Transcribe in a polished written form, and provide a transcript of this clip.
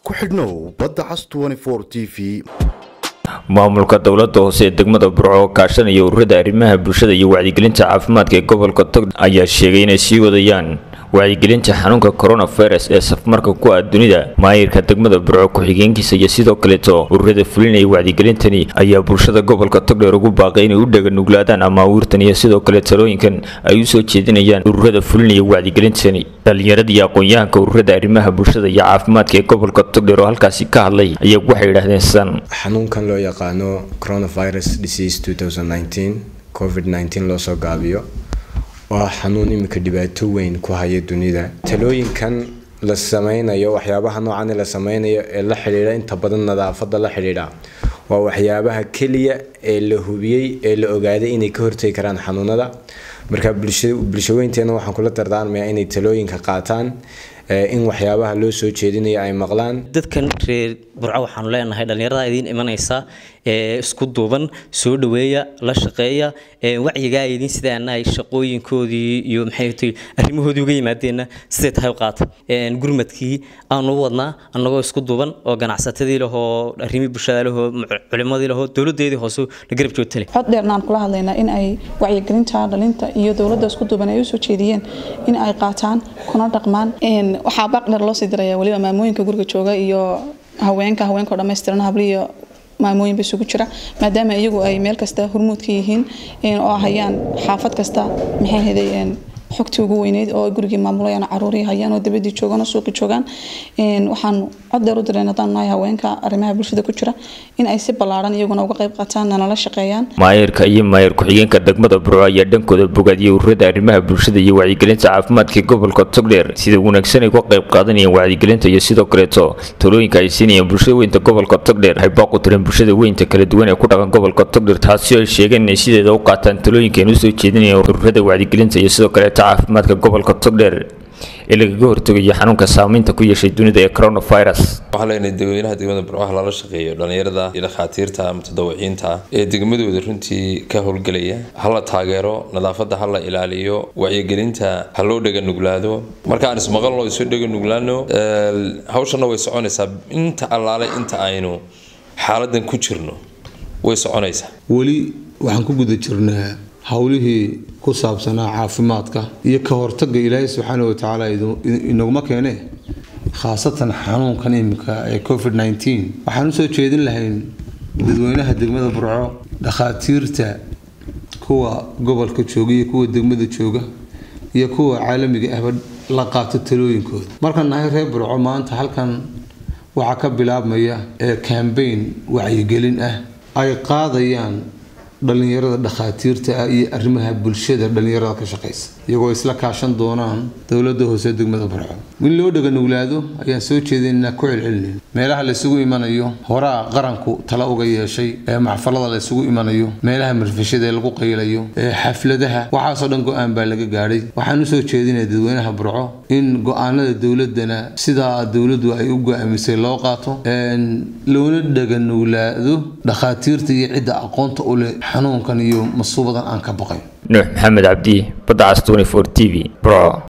ku xidhnow badda cas 24 TV. maamulka dawladda hoose ee degmada Burco kaashanaya ururada arrimaha bulshada iyo wacyigelinta caafimaadka ee gobolka Togdheer ayaa sheegay inay sii wadayaan wacyigelinta xanuunka coronavirus ee safmarka ku ah dunida. maayirka degmada Burco ku xigeenkiisa iyo sidoo kale ururada fulinaya wacyigelintani ayaa bulshada gobolka Togdheer ugu baaqay inay u dhagan nuglaadaan ama ururtan iyo sidoo kale talooyinkan ay u soo jeedinayaan ururada fulinaya wacyigelintani. dhalinyarada iyo aqoon-yahanka ururada arrimaha bulshada iyo caafimaadka ee gobolka Togdheer oo halkaasi ka hadlay ayaa waxay yiraahdeen san xanuunkan loo yaqaano coronavirus disease 2019 covid-19 loo soo gaabiyo waa xanuun imika dhibaato weyn ku haya dunida. talooyinkan la sameeyo waxyaabaha noocan la sameeyo ee la xiriira inta badan nadaafadda la xiriira waa waxyaabaha kaliya ee la hubiyay ee la ogaaday inay ka hortagi karaan xanuunada. marka bulshadeena waxaan kula dardaarmayaa inay talooyinka qaataan in waxyaabaha loo soo jeedinayo ay maqlaan. dadkan reer Burco waxaan leenahay dhalinyarada idin imanaysa isku duuban soo dhaweeya la shaqeeya wacyiga idin sidaan ay shaqooyinkoodii iyo maxay tahay arrimahoodii uga yimaadeen sidee tahay qaata gurmadkii aanu wadnaa annagoo isku duuban oo ganacsatadii laho arrimi bulshada laho culimadii laho dawladeedii hoose la garab joogtay cod dheernaan kula hadlaynaa in ay wacyigelinta dhalinta iyo dawladda isku duuban ay u soo jeediyeen in ay qaataan kuna dhaqmaan waxa baqdar loo sii diraya waliba maamooyinka guriga jooga iyo haweenka dhameystiran habliyo maamooyin bisugu jira maadaama iyagu ay meel kasta hormuudka yihiin oo hayaan xaafad kasta maxay heedeen xogtii ugu weyneed oo gurigii maamulayaan caruurii hayaan oo dabadii joogan oo suuqi joogan waxaan cod dheer u direenadanay haweenka arrimaha bulshada ku jira in ay si balaaran iyaguna uga qayb qaataan nala shaqeeyaan. maayirka iyo maayir ku xigeenka degmada Burco ayaa dhankooda bogaadiyay ururada arrimaha bulshada iyo wacyigelinta caafimaadka gobolka Togdheer sida wanaagsan ay uga qayb qaadanayaan wacyigelinta iyo sidoo kale talooyinka ay siinayaan bulshada weynta gobolka Togdheer ay baaqo tireen bulshada weynta kala duwan ee ku dhaqan gobolka Togdheer taasi ay sheegeen inay sideeda u qaataan talooyinka ay soo jeedinayaan ururada wacyigelinta iyo sidoo kale caafimaadka gobolka Togdheer ee laga hortagayo xanuunka saameynta ku yeeshay dunida ee coronavirus. waxaa leenahay dadweynaha degmada Burco la shaqeeyo dhalinyarada iyo dhakhaatiirta mutadawiciinta ee degmadooda runtii ka howlgalaya hala taageero nadaafadda hala ilaaliyo wacyigelinta haloo dhagan nuglaado marka aan ismaqalno isu dhagan nuglaano hawshana way soconaysaa inta allaale inta aynu xaaladan ku jirno way soconaysaa. wali waxaan ku guda jirnaa hawlihii ku saabsanaa caafimaadka iyo ka hortagga Ilaahay subxaanahu wa ta'ala inaguma keenay khaasatan xanuunkan imika ee covid-19 waxaan soo jeedin lahayn dadweynaha degmada Burco dhakhaatiirta kuwa gobolka jooga iyo kuwa degmada jooga iyo kuwa caalamiga ah la qaato talooyinkooda. markaan nahay reer Burco maanta halkan waxa ka bilaabmaya campaign wacyigelin ah ay qaadayaan dhalinyarada dhakhaatiirta iyo arrimaha bulshada dhalinyarada ka shaqeysa iyagoo isla kaashan doonaan dawladda hoose degmada Burco. in loo dhagan nuglaado ayaan soo jeedinaa ku celcelin meelaha la isugu imanayo horaa qaranku tala uga yeeshay maxfalada la isugu imanayo meelaha marfishada lagu qaylayo xafladaha waxaas oo dhan go'aan baa laga gaaray. waxaan u soo jeedinaa dadweynaha Burco in go'aanada dawladana sida dawladdu ay u go'aamisay loo qaato loona dhagan nuglaado dhakhaatiirta iyo cid aqoonta u leh xanuunkan iyo masuubadan aan ka baqay. Nuux Maxamed Cabdi, badda cas 24 TV, Burco.